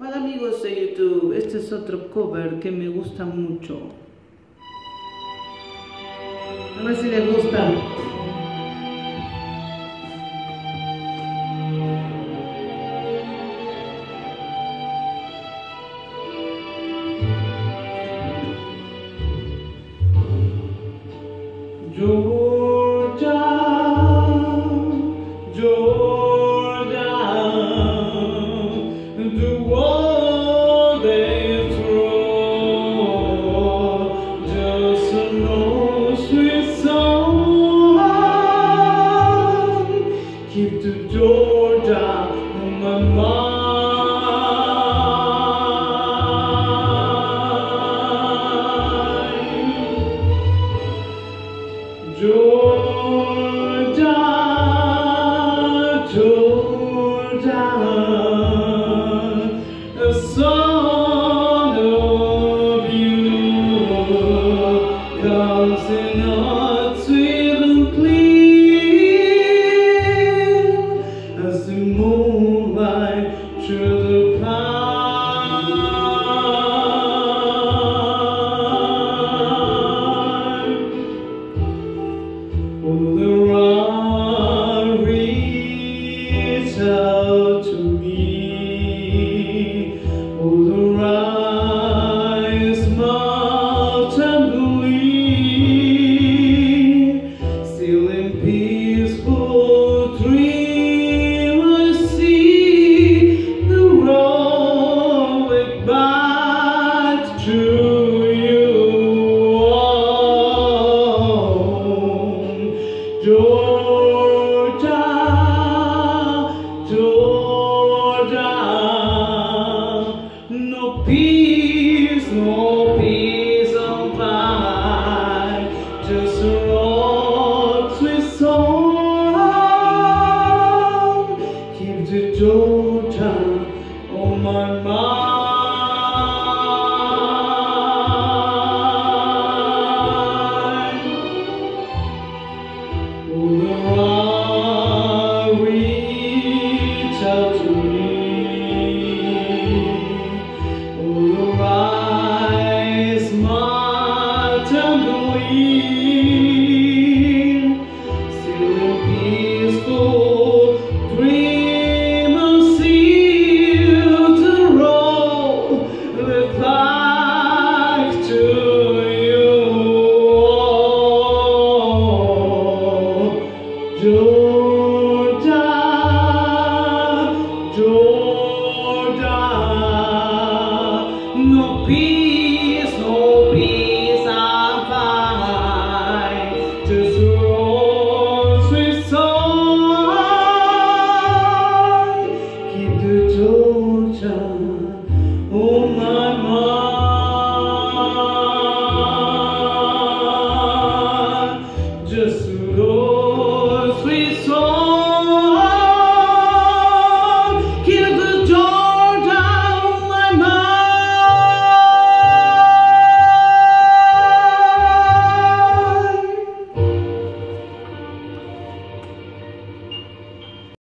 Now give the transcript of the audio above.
Hola amigos de YouTube, este es otro cover que me gusta mucho. A ver si les gusta. Georgia, Georgia, the world is through, just an old sweet song. Keep the Georgia on my mind. Georgia, Georgia, a song of you comes in heart sweet and clear as the moonlight through the oh, the rock reaches out to me. Oh, the rise mouth tenderly, still in peaceful dream I see the road back to you. Georgia, Georgia, no peace I'll find, just a rock sweet song. Keep the Georgia on my mind. Oh, the rock reach out to me. Oh, the rise my tenderly, still in peaceful dream I'll see the road that back to you. Georgia, Georgia, no peace.